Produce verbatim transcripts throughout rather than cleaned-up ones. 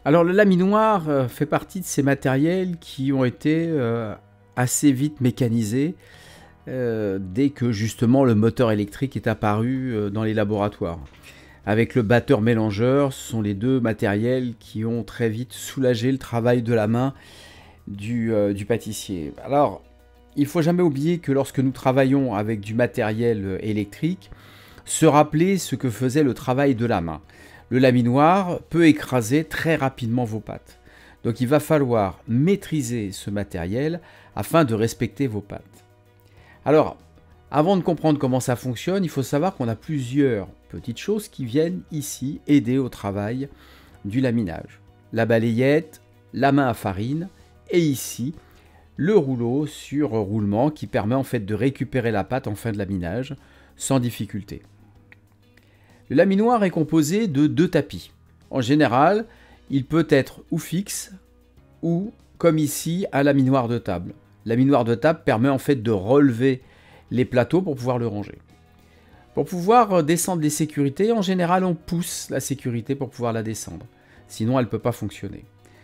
Alors le laminoir euh, fait partie de ces matériels qui ont été euh, assez vite mécanisés euh, dès que justement le moteur électrique est apparu euh, dans les laboratoires. Avec le batteur mélangeur, ce sont les deux matériels qui ont très vite soulagé le travail de la main du, euh, du pâtissier. Alors, il ne faut jamais oublier que lorsque nous travaillons avec du matériel électrique, se rappeler ce que faisait le travail de la main. Le laminoir peut écraser très rapidement vos pâtes. Donc il va falloir maîtriser ce matériel afin de respecter vos pâtes. Alors, avant de comprendre comment ça fonctionne, il faut savoir qu'on a plusieurs petites choses qui viennent ici aider au travail du laminage. La balayette, la main à farine et ici le rouleau sur roulement qui permet en fait de récupérer la pâte en fin de laminage sans difficulté. Le laminoir est composé de deux tapis. En général, il peut être ou fixe ou comme ici un laminoir de table. Le laminoir de table permet en fait de relever les plateaux pour pouvoir le ranger. Pour pouvoir descendre les sécurités, en général on pousse la sécurité pour pouvoir la descendre. Sinon elle ne peut pas fonctionner.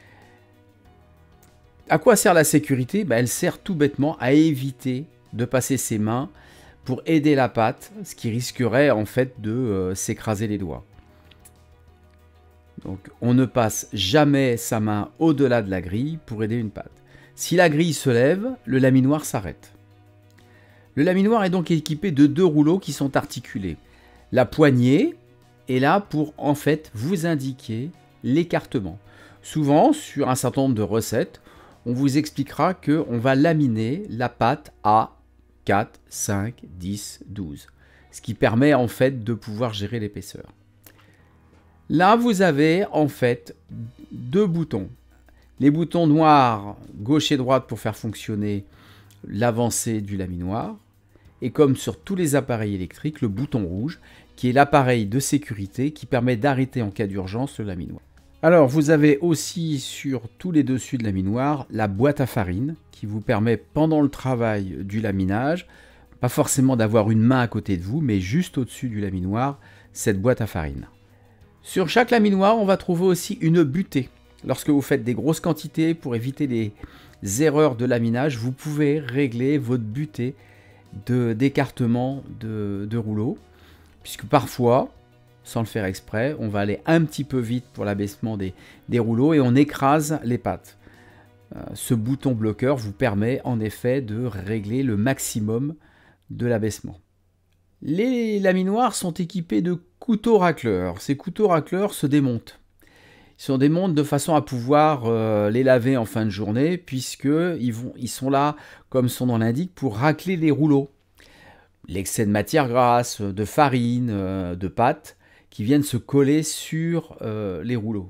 À quoi sert la sécurité? Ben, elle sert tout bêtement à éviter de passer ses mains pour aider la pâte, ce qui risquerait en fait de euh, s'écraser les doigts. Donc on ne passe jamais sa main au-delà de la grille pour aider une pâte. Si la grille se lève, le laminoir s'arrête. Le laminoir est donc équipé de deux rouleaux qui sont articulés. La poignée est là pour en fait vous indiquer l'écartement. Souvent, sur un certain nombre de recettes, on vous expliquera qu'on va laminer la pâte à quatre, cinq, dix, douze. Ce qui permet en fait de pouvoir gérer l'épaisseur. Là, vous avez en fait deux boutons. Les boutons noirs, gauche et droite pour faire fonctionner l'avancée du laminoir. Et comme sur tous les appareils électriques, le bouton rouge qui est l'appareil de sécurité qui permet d'arrêter en cas d'urgence le laminoir. Alors, vous avez aussi sur tous les dessus de laminoir la boîte à farine qui vous permet pendant le travail du laminage, pas forcément d'avoir une main à côté de vous, mais juste au-dessus du laminoir, cette boîte à farine. Sur chaque laminoir, on va trouver aussi une butée. Lorsque vous faites des grosses quantités pour éviter les erreurs de laminage, vous pouvez régler votre butée d'écartement de, de rouleau, puisque parfois, sans le faire exprès, on va aller un petit peu vite pour l'abaissement des, des rouleaux et on écrase les pâtes. Euh, ce bouton bloqueur vous permet en effet de régler le maximum de l'abaissement. Les laminoirs sont équipés de couteaux racleurs. Ces couteaux racleurs se démontent. Ils se démontent de façon à pouvoir euh, les laver en fin de journée, puisqu'ils vont, ils sont là, comme son nom l'indique, pour racler les rouleaux. L'excès de matière grasse, de farine, euh, de pâte, qui viennent se coller sur euh, les rouleaux.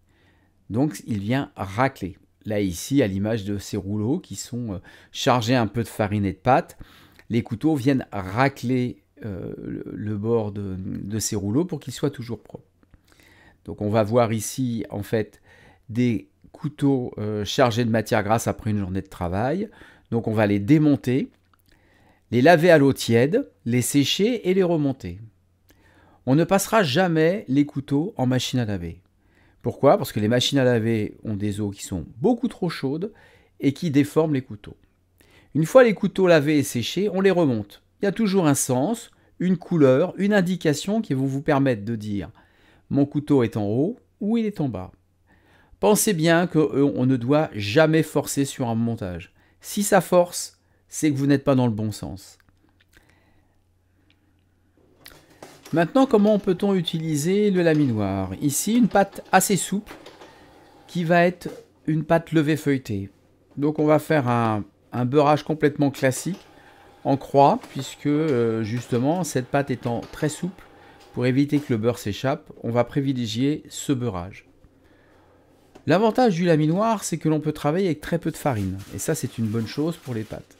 Donc il vient racler. Là ici, à l'image de ces rouleaux qui sont euh, chargés un peu de farine et de pâte, les couteaux viennent racler euh, le, le bord de, de ces rouleaux pour qu'ils soient toujours propres. Donc on va voir ici en fait des couteaux euh, chargés de matière grasse après une journée de travail. Donc on va les démonter, les laver à l'eau tiède, les sécher et les remonter. On ne passera jamais les couteaux en machine à laver. Pourquoi? Parce que les machines à laver ont des eaux qui sont beaucoup trop chaudes et qui déforment les couteaux. Une fois les couteaux lavés et séchés, on les remonte. Il y a toujours un sens, une couleur, une indication qui vont vous permettre de dire « mon couteau est en haut » ou « il est en bas ». Pensez bien qu'on ne doit jamais forcer sur un montage. Si ça force, c'est que vous n'êtes pas dans le bon sens. Maintenant, comment peut-on utiliser le laminoir? Ici, une pâte assez souple qui va être une pâte levée feuilletée. Donc on va faire un, un beurrage complètement classique en croix, puisque euh, justement cette pâte étant très souple, pour éviter que le beurre s'échappe, on va privilégier ce beurrage. L'avantage du laminoir, c'est que l'on peut travailler avec très peu de farine. Et ça, c'est une bonne chose pour les pâtes.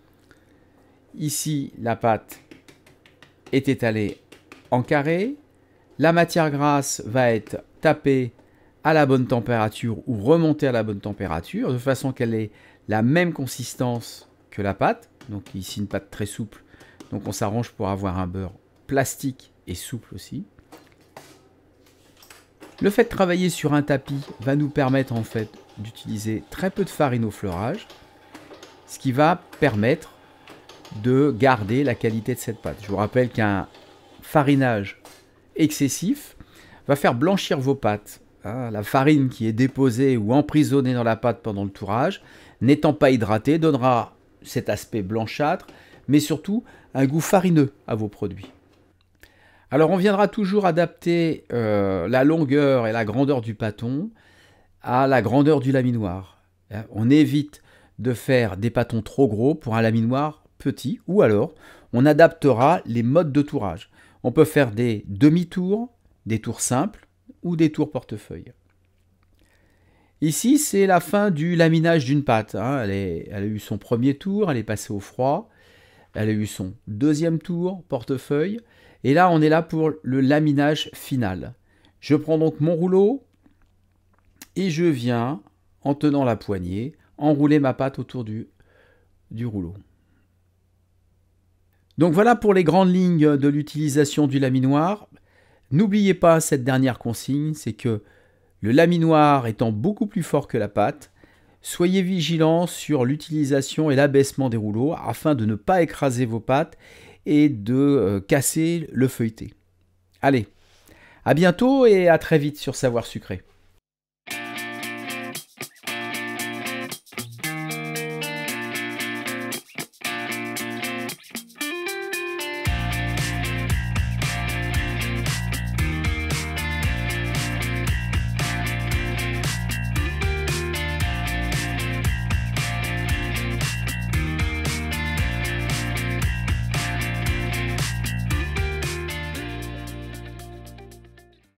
Ici, la pâte est étalée en carré. La matière grasse va être tapée à la bonne température ou remontée à la bonne température, de façon qu'elle ait la même consistance que la pâte. Donc ici, une pâte très souple. Donc on s'arrange pour avoir un beurre plastique et souple aussi. Le fait de travailler sur un tapis va nous permettre en fait d'utiliser très peu de farine au fleurage, ce qui va permettre de garder la qualité de cette pâte. Je vous rappelle qu'un farinage excessif va faire blanchir vos pâtes. Hein, la farine qui est déposée ou emprisonnée dans la pâte pendant le tourage, n'étant pas hydratée, donnera cet aspect blanchâtre, mais surtout un goût farineux à vos produits. Alors on viendra toujours adapter euh, la longueur et la grandeur du pâton à la grandeur du laminoir. On évite de faire des pâtons trop gros pour un laminoir petit, ou alors on adaptera les modes de tourage. On peut faire des demi-tours, des tours simples ou des tours portefeuille. Ici, c'est la fin du laminage d'une pâte. Hein. Elle, est, elle a eu son premier tour, elle est passée au froid. Elle a eu son deuxième tour, portefeuille. Et là, on est là pour le laminage final. Je prends donc mon rouleau et je viens, en tenant la poignée, enrouler ma pâte autour du, du rouleau. Donc voilà pour les grandes lignes de l'utilisation du laminoir. N'oubliez pas cette dernière consigne, c'est que le laminoir étant beaucoup plus fort que la pâte, soyez vigilants sur l'utilisation et l'abaissement des rouleaux afin de ne pas écraser vos pâtes et de euh, casser le feuilleté. Allez, à bientôt et à très vite sur Savoir Sucré.